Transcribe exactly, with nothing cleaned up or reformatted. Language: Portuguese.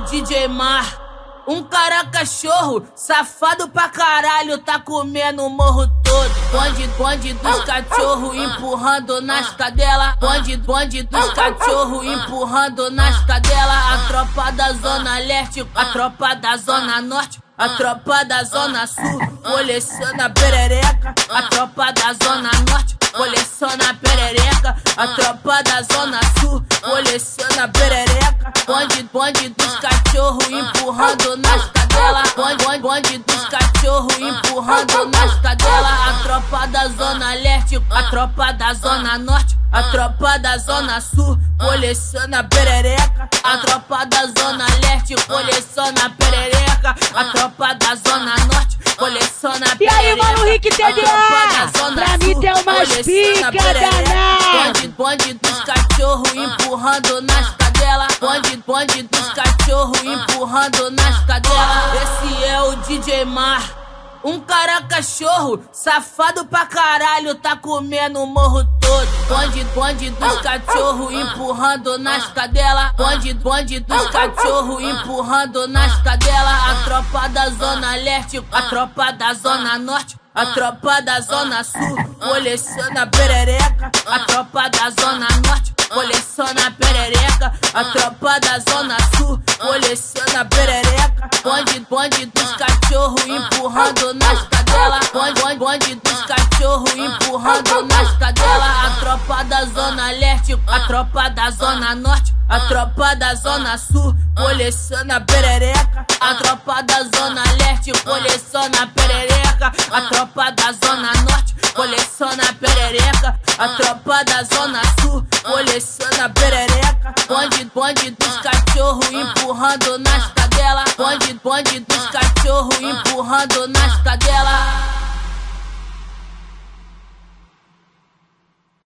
D J Mar, um cara cachorro, safado pra caralho, tá comendo o morro todo. Bonde, bonde dos cachorro, empurrando nas cadelas. Bonde, bonde dos cachorro, empurrando nas cadelas. A tropa da Zona Leste, a tropa da Zona Norte, a tropa da Zona Sul, coleciona perereca. A tropa da Zona Norte, coleciona perereca. A tropa da Zona Sul, coleciona perereca. Bonde, bonde dos cachorro, empurrando nas cadelas. Bonde, bonde, bonde dos cachorro, empurrando nas cadelas. A tropa da Zona Leste, a tropa da Zona Norte, a tropa da Zona Sul, coleciona perereca. A tropa da Zona Leste, coleciona perereca. A tropa da Zona Norte, coleciona perereca. E aí, mano, Rick T D A, pra mim tem umas pica danada. Bonde, bonde dos cachorro, empurrando nas cadelas. Bonde, bonde dos cachorro, empurrando nas cadelas. Esse é o D J Mar, um cara cachorro, safado pra caralho, tá comendo o morro todo. Bonde, bonde dos cachorro, empurrando nas cadelas. Bonde, bonde dos cachorro, empurrando nas cadelas. A tropa da Zona Leste, a tropa da Zona Norte, a tropa da Zona Sul, coleciona perereca. A tropa da Zona Norte, coleciona perereca. A tropa da Zona Sul, coleciona perereca. Bonde, bonde dos cachorro, empurrando nas cadelas. Bonde, bonde, bonde dos cachorro, empurrando nas cadelas. A tropa da Zona Leste, a tropa da Zona Norte, a tropa da Zona Sul, coleciona perereca. A tropa da Zona Leste, coleciona perereca. A tropa da Zona Norte, coleciona perereca. A tropa da Zona Sul, coleciona perereca. Bonde, bonde dos cachorro, empurrando nas cadelas. Bonde, bonde dos cachorro, empurrando nas cadelas.